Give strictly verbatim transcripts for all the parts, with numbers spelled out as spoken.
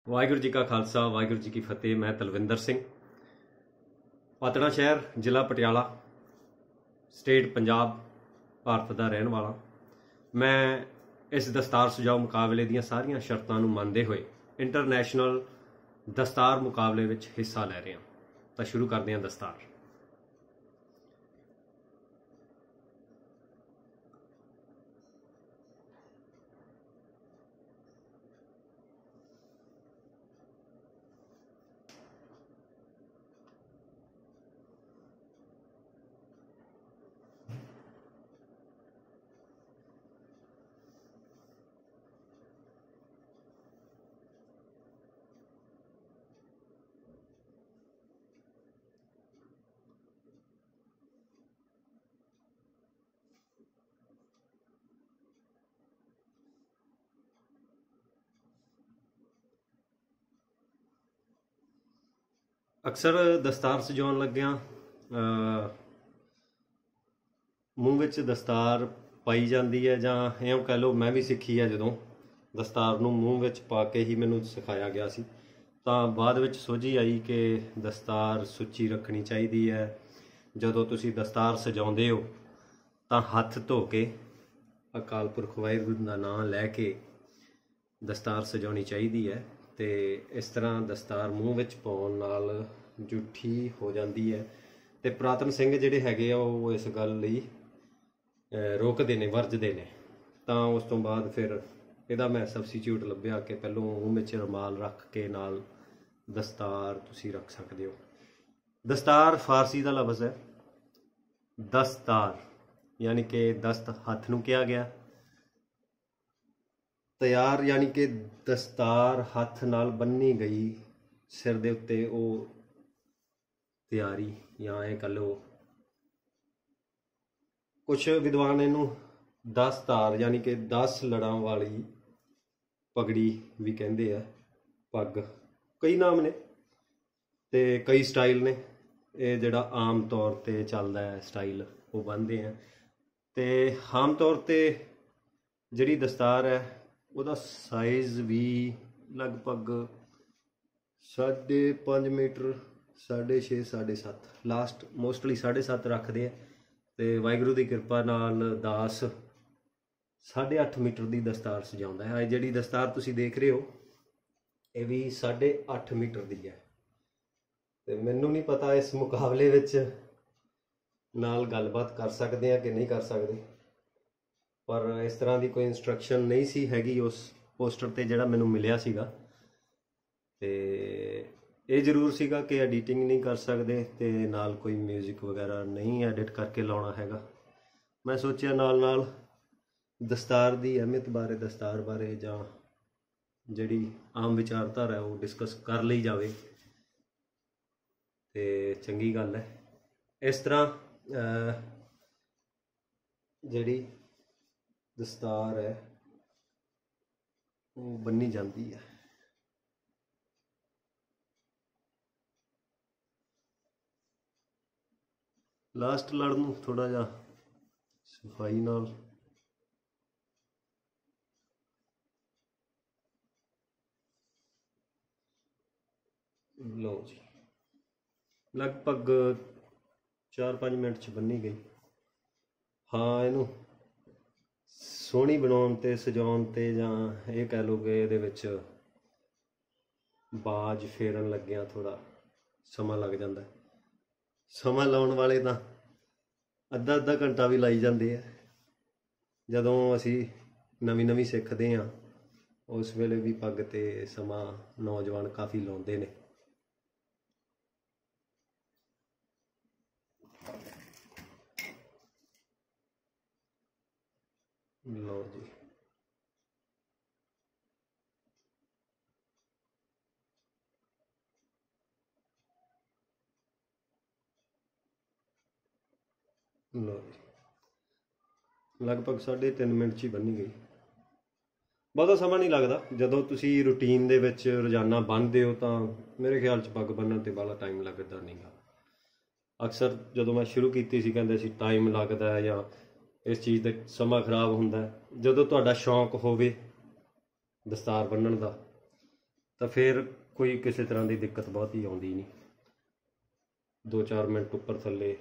वाहिगुरू जी का खालसा वाहिगुरू जी की फतेह। मैं तलविंदर सिंह, पातड़ा शहर, जिला पटियाला, स्टेट पंजाब, भारत का रहने वाला। मैं इस दस्तार सजाओ मुकाबले ਦੀਆਂ ਸਾਰੀਆਂ ਸ਼ਰਤਾਂ ਨੂੰ ਮੰਨਦੇ ਹੋਏ ਇੰਟਰਨੈਸ਼ਨਲ ਦਸਤਾਰ ਮੁਕਾਬਲੇ ਵਿੱਚ ਹਿੱਸਾ ਲੈ ਰਹੇ ਹਾਂ। ਤਾਂ ਸ਼ੁਰੂ ਕਰਦੇ ਹਾਂ ਦਸਤਾਰ। ਅਕਸਰ ਦਸਤਾਰ ਸਜਾਉਣ ਲੱਗਿਆਂ ਮੂੰਹ ਵਿੱਚ ਦਸਤਾਰ ਪਾਈ ਜਾਂਦੀ ਹੈ, ਜਾਂ ਇਉਂ ਕਹਿ ਲਓ ਮੈਂ ਵੀ ਸਿੱਖੀ ਹੈ। ਜਦੋਂ ਦਸਤਾਰ ਨੂੰ ਮੂੰਹ ਵਿੱਚ ਪਾ ਕੇ ਹੀ ਮੈਨੂੰ ਸਿਖਾਇਆ ਗਿਆ ਸੀ, ਤਾਂ ਬਾਅਦ ਵਿੱਚ ਸੋਝੀ ਆਈ ਕਿ ਦਸਤਾਰ ਸੁੱਚੀ ਰੱਖਣੀ ਚਾਹੀਦੀ ਹੈ। ਜਦੋਂ ਤੁਸੀਂ ਦਸਤਾਰ ਸਜਾਉਂਦੇ ਹੋ ਤਾਂ ਹੱਥ ਧੋ ਕੇ ਅਕਾਲ ਪੁਰਖ ਵਾਹਿਗੁਰੂ ਦਾ ਨਾਮ ਲੈ ਕੇ ਦਸਤਾਰ ਸਜਾਉਣੀ ਚਾਹੀਦੀ ਹੈ। ਤੇ ਇਸ ਤਰ੍ਹਾਂ ਦਸਤਾਰ ਮੂੰਹ ਵਿੱਚ ਪਾਉਣ ਨਾਲ ਜੂਠੀ ਹੋ ਜਾਂਦੀ ਹੈ। ਤੇ ਪੁਰਾਤਨ ਸਿੰਘ ਜਿਹੜੇ ਹੈਗੇ ਆ ਉਹ ਇਸ ਗੱਲ ਲਈ ਰੋਕਦੇ ਨੇ, ਵਰਜਦੇ ਨੇ। ਤਾਂ ਉਸ ਤੋਂ ਬਾਅਦ ਫਿਰ ਇਹਦਾ ਮੈਂ ਸਬਸਟੀਚਿਊਟ ਲੱਭਿਆ ਕਿ ਪਹਿਲੋਂ ਮੂੰਹ ਵਿੱਚ ਰੁਮਾਲ ਰੱਖ ਕੇ ਨਾਲ ਦਸਤਾਰ ਤੁਸੀਂ ਰੱਖ ਸਕਦੇ ਹੋ। ਦਸਤਾਰ ਫਾਰਸੀ ਦਾ ਲਫ਼ਜ਼ ਹੈ ਦਸਤਾਰ, ਯਾਨੀ ਕਿ ਦਸਤ ਹੱਥ ਨੂੰ ਕਿਹਾ ਗਿਆ। ਤਿਆਰ ਯਾਨੀ ਕਿ ਦਸਤਾਰ ਹੱਥ ਨਾਲ ਬੰਨੀ ਗਈ ਸਿਰ ਦੇ ਉੱਤੇ, ਉਹ ਤਿਆਰੀ, ਜਾਂ ਇਹ ਕਹਿ ਲਓ ਕੁਛ ਵਿਦਵਾਨ ਇਹਨੂੰ ਦਸ ਤਾਰ ਯਾਨੀ ਕਿ ਦਸ ਲੜਾਂ ਵਾਲੀ ਪਗੜੀ ਵੀ ਕਹਿੰਦੇ ਆ। ਪੱਗ ਕਈ ਨਾਮ ਨੇ ਤੇ ਕਈ ਸਟਾਈਲ ਨੇ। ਇਹ ਜਿਹੜਾ ਆਮ ਤੌਰ ਤੇ ਚੱਲਦਾ ਹੈ ਸਟਾਈਲ ਉਹ ਬੰਨ੍ਹਦੇ ਆ। ਤੇ ਆਮ ਤੌਰ ਤੇ ਜਿਹੜੀ ਦਸਤਾਰ ਹੈ ਉਹਦਾ ਸਾਈਜ਼ ਵੀ ਲਗਭਗ ਸਾਢੇ ਪੰਜ ਮੀਟਰ, ਸਾਢੇ ਛੇ, ਸਾਢੇ ਸੱਤ, ਲਾਸਟ ਮੋਸਟਲੀ ਸਾਢੇ ਸੱਤ ਰੱਖਦੇ ਆ। ਤੇ ਵਾਹਿਗੁਰੂ ਦੀ ਕਿਰਪਾ ਨਾਲ ਦਾਸ ਸਾਢੇ ਅੱਠ ਮੀਟਰ ਦੀ ਦਸਤਾਰ ਸਜਾਉਂਦਾ ਹੈ। ਜਿਹੜੀ ਦਸਤਾਰ ਤੁਸੀਂ ਦੇਖ ਰਹੇ ਹੋ ਇਹ ਵੀ ਸਾਢੇ ਅੱਠ ਮੀਟਰ ਦੀ ਹੈ। ਤੇ ਮੈਨੂੰ ਨਹੀਂ ਪਤਾ ਇਸ ਮੁਕਾਬਲੇ ਵਿੱਚ ਨਾਲ ਗੱਲਬਾਤ ਕਰ ਸਕਦੇ ਆ ਕਿ ਨਹੀਂ ਕਰ ਸਕਦੇ, ਪਰ ਇਸ ਤਰ੍ਹਾਂ ਦੀ ਕੋਈ ਇੰਸਟਰਕਸ਼ਨ ਨਹੀਂ ਸੀ ਹੈਗੀ ਉਸ ਪੋਸਟਰ 'ਤੇ ਜਿਹੜਾ ਮੈਨੂੰ ਮਿਲਿਆ ਸੀਗਾ। ਅਤੇ ਇਹ ਜ਼ਰੂਰ ਸੀਗਾ ਕਿ ਐਡੀਟਿੰਗ ਨਹੀਂ ਕਰ ਸਕਦੇ ਅਤੇ ਨਾਲ ਕੋਈ ਮਿਊਜ਼ਿਕ ਵਗੈਰਾ ਨਹੀਂ ਐਡਿਟ ਕਰਕੇ ਲਾਉਣਾ ਹੈਗਾ। ਮੈਂ ਸੋਚਿਆ ਨਾਲ ਨਾਲ ਦਸਤਾਰ ਦੀ ਅਹਿਮੀਅਤ ਬਾਰੇ, ਦਸਤਾਰ ਬਾਰੇ, ਜਾਂ ਜਿਹੜੀ ਆਮ ਵਿਚਾਰਧਾਰਾ ਹੈ ਉਹ ਡਿਸਕਸ ਕਰ ਲਈ ਜਾਵੇ ਅਤੇ ਚੰਗੀ ਗੱਲ ਹੈ। ਇਸ ਤਰ੍ਹਾਂ ਜਿਹੜੀ ਦਸਤਾਰ ਹੈ ਉਹ ਬੰਨੀ ਜਾਂਦੀ ਹੈ। ਲਾਸਟ ਲੜ ਨੂੰ ਥੋੜ੍ਹਾ ਜਿਹਾ ਸਫਾਈ ਨਾਲ ਲਓ ਜੀ, ਲਗਭਗ ਚਾਰ ਪੰਜ ਮਿੰਟ 'ਚ ਬੰਨੀ ਗਈ। ਹਾਂ, ਇਹਨੂੰ ਸੋਹਣੀ ਬਣਾਉਣ 'ਤੇ, ਸਜਾਉਣ 'ਤੇ, ਜਾਂ ਇਹ ਕਹਿ ਲਓ ਕਿ ਇਹਦੇ ਵਿੱਚ ਬਾਜ ਫੇਰਨ ਲੱਗਿਆਂ ਥੋੜ੍ਹਾ ਸਮਾਂ ਲੱਗ ਜਾਂਦਾ। ਸਮਾਂ ਲਾਉਣ ਵਾਲੇ ਤਾਂ ਅੱਧਾ ਅੱਧਾ ਘੰਟਾ ਵੀ ਲਾਈ ਜਾਂਦੇ ਆ। ਜਦੋਂ ਅਸੀਂ ਨਵੀਂ ਨਵੀਂ ਸਿੱਖਦੇ ਹਾਂ ਉਸ ਵੇਲੇ ਵੀ ਪੱਗ 'ਤੇ ਸਮਾਂ ਨੌਜਵਾਨ ਕਾਫੀ ਲਾਉਂਦੇ ਨੇ। ਲਓ ਜੀ, ਲਓ ਜੀ, ਲਗਭਗ ਸਾਢੇ ਤਿੰਨ ਮਿੰਟ 'ਚ ਹੀ ਬੰਨੀ ਗਈ। ਬਹੁਤਾ ਸਮਾਂ ਨਹੀਂ ਲੱਗਦਾ। ਜਦੋਂ ਤੁਸੀਂ ਰੂਟੀਨ ਦੇ ਵਿੱਚ ਰੋਜ਼ਾਨਾ ਬੰਨ੍ਹਦੇ ਹੋ ਤਾਂ ਮੇਰੇ ਖਿਆਲ 'ਚ ਪੱਗ ਬੰਨ੍ਹਣ 'ਤੇ ਬਾਹਲਾ ਟਾਈਮ ਲੱਗਦਾ ਨਹੀਂ ਗਾ। ਅਕਸਰ ਜਦੋਂ ਮੈਂ ਸ਼ੁਰੂ ਕੀਤੀ ਸੀ ਕਹਿੰਦੇ ਸੀ ਟਾਈਮ ਲੱਗਦਾ ਹੈ ਜਾਂ ਇਸ ਚੀਜ਼ 'ਤੇ ਸਮਾਂ ਖਰਾਬ ਹੁੰਦਾ। ਜਦੋਂ ਤੁਹਾਡਾ ਸ਼ੌਂਕ ਹੋਵੇ ਦਸਤਾਰ ਬੰਨ੍ਹਣ ਦਾ तो फिर कोई किसी तरह की दिक्कत बहुत ही आती नहीं। दो चार मिनट उपर थले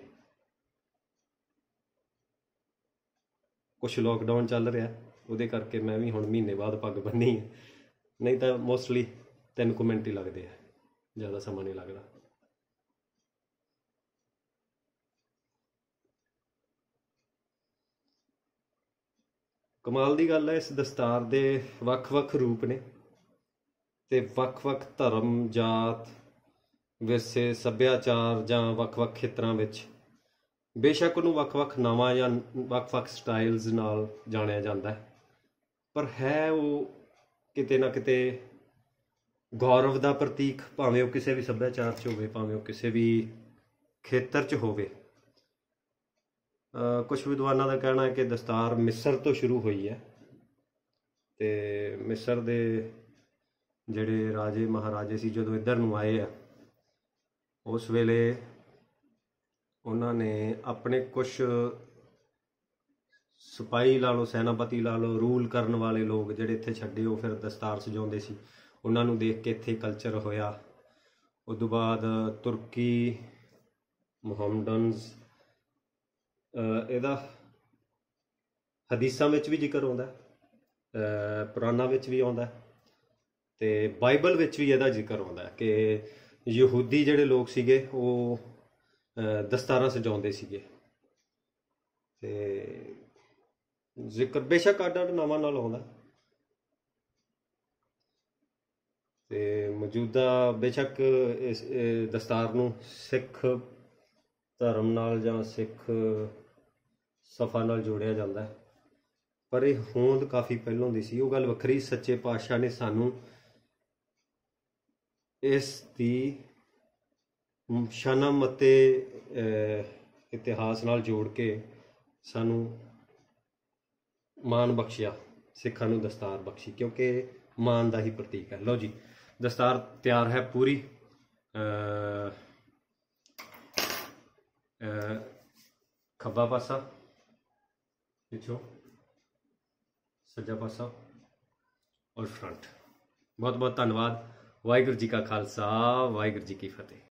कुछ लॉकडाउन चल रहा वो करके मैं भी हुण महीने बाद पग बन्नी है, नहीं तो मोस्टली तीन कु मिनट ही लगते हैं, ज़्यादा समा नहीं लगता। कमाल की गल है इस दस्तार के वख-वख रूप ने ते वख-वख धर्म जात विरसे सभ्याचार जां वख-वख खेतरां विच बेशक उन्होंने वख-वख नावां या वख-वख स्टाइल्स नाल जाणिया जाता है, पर है वो किते ना किते गौरव का प्रतीक, भावें वो किसी भी सभ्याचार च होवे, भावें वो किसी भी खेतर च होवे। Uh, कुछ विद्वानों का कहना है कि दस्तार मिस्र तो शुरू हुई है, तो मिस्र के जिहड़े राजे महाराजे सी जदों इधर नूं आए हैं उस वेले उन्होंने अपने कुछ सिपाही ला लो, सैनापति ला लो, रूल करने वाले लोग जिहड़े इत्थे छड्डे वो फिर दस्तार सजाउंदे सी, उन्होंने देख के इत्थे कल्चर होया। उस तो बाद तुर्की मुहम्मडनस ਇਹਦਾ ਹਦੀਸਾਂ ਵਿੱਚ ਵੀ ਜ਼ਿਕਰ ਆਉਂਦਾ, ਪੁਰਾਣਾਂ ਵਿੱਚ ਵੀ ਆਉਂਦਾ ਤੇ ਬਾਈਬਲ ਵਿੱਚ ਵੀ ਇਹਦਾ ਜ਼ਿਕਰ ਆਉਂਦਾ ਕਿ ਯਹੂਦੀ ਜਿਹੜੇ ਲੋਕ ਸੀਗੇ ਉਹ ਦਸਤਾਰਾਂ ਸਜਾਉਂਦੇ ਸੀਗੇ। ਤੇ ਜ਼ਿਕਰ ਬੇਸ਼ੱਕ ਅੱਡ ਅੱਡ ਨਾਵਾਂ ਨਾਲ ਆਉਂਦਾ ਤੇ ਮੌਜੂਦਾ ਬੇਸ਼ੱਕ ਇਸ ਦਸਤਾਰ ਨੂੰ ਸਿੱਖ धर्म नाल जां सिख सफ़ा नाल जोड़िया जाता है, पर यह होंद काफ़ी पहलों दी सी। वो गल वखरी, सच्चे पातशाह ने सानू इस दी शाना मते इतिहास नाल जोड़ के सानू मान बख्शिया, सिखां नू दस्तार बख्शी, क्योंकि मान का ही प्रतीक है। लो जी, दस्तार तैयार है पूरी। आ, खब्बा पासा पिछों, सज्जा पासा और फ्रंट। बहुत बहुत धन्यवाद। वाहिगुरू जी का खालसा, वाहिगुरू जी की फतेह।